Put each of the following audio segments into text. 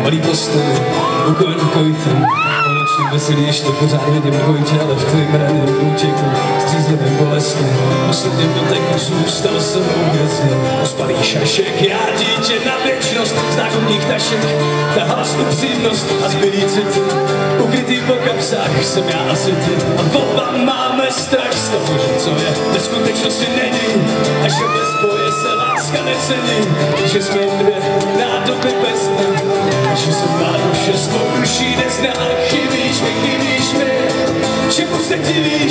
malý postavy, ukojený kojitem. Nočním veselí ještě pořád vidím dvojče, ale v tvým raném útěku střízlivým bolestně. Posledním doteku zůstal se mnou hvězdě. Ospalý šašek, já dítě na věčnost, znáš od nich tašek, tahal upřímnost a zbylý city. Ukrytý po kapsách jsem já asi ty. A oba máme strach z toho, že co je ve skutečnosti není. A že bez boje se láska necení. Že jsme dvě nádoby bez dna. Že se má duše s tvou duší nezná. Chybíš mi, čemu se divíš?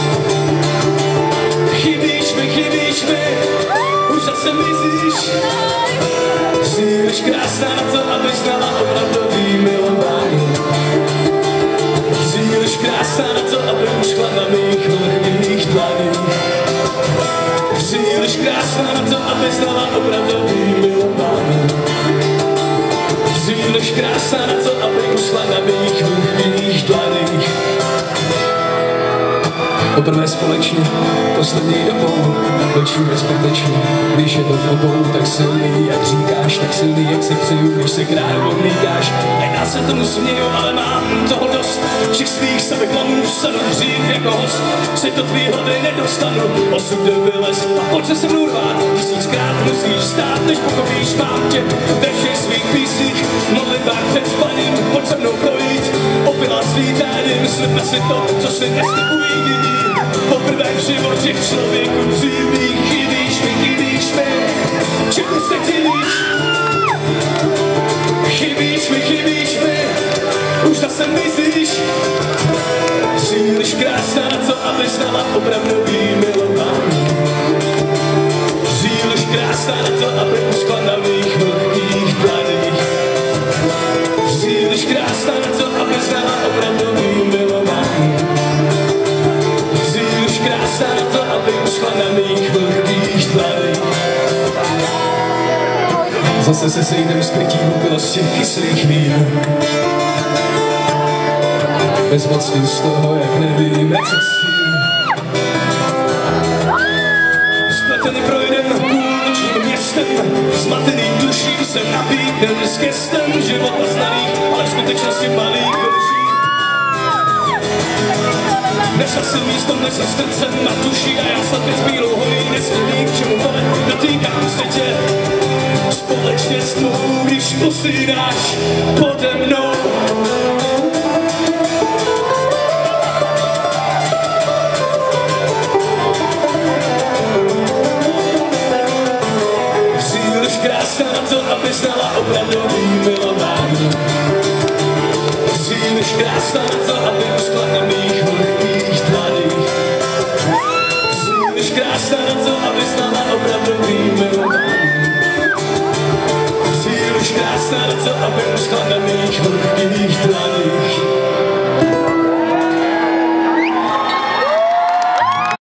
Chybíš mi, už zase mizíš. Příliš krásná na to, aby znala opravdový milování. Příliš krásná na to, aby ušla na mých vlhkých dlaních. Příliš krásná na to, aby znala opravdový milování. Příliš krásná na to, aby ušla na mých vlhkých dlaních. Poprvé společně, poslední dobou, točíme zbytečně. Když je to v obou, tak silný, jak říkáš, tak silný, jak si přeju, když se král odmíkáš. A já se tomu směju, ale mám toho dost. Všech svých sebeklamů vstanu dřív jako host. Si to tvý hlavy nedostanu, osud do vylez. A pojď se mnou rvát, tisíckrát musíš stát, než pochopíš, mám tě ve všech svých písních. Modlitbách před spaním, pojď se mnou projít. Opila svítáním, slibme si to, co si neslibují jiní. Poprvé v životě k člověku přijmí. Chybíš mi, čemu se divíš? Chybíš mi, už zase mizíš. Příliš krásná na to, aby znala opravdový milování. Příliš krásná na to, aby uschla na mých vlhkých dlaních. Příliš krásná na to, aby znala opravdový milování. Příliš krásná na to, aby uschla na mých vlhkých dlaních. Zase se sejdem z krytí hlubosti kyslých vín. Bezmocný z toho, jak nevím, jak se cítím. Spletený projdem půlnočním městem, zmatený duším se nabídnem s gestem života znaných, ale v skutečnosti malých koží. Nešla si místo, než se srdcem na duši a já sladně s bílou holí nesmělý, k čemu vole dotýkám se tě. Společně s tmou, když usínáš pode mnou. Příliš krásná na to, aby znala opravdový milování. Příliš krásná na to, aby uschla na mých vlhkých dlaních. Příliš krásná na to, aby znala opravdový milování. Příliš krásná na to, aby uschla na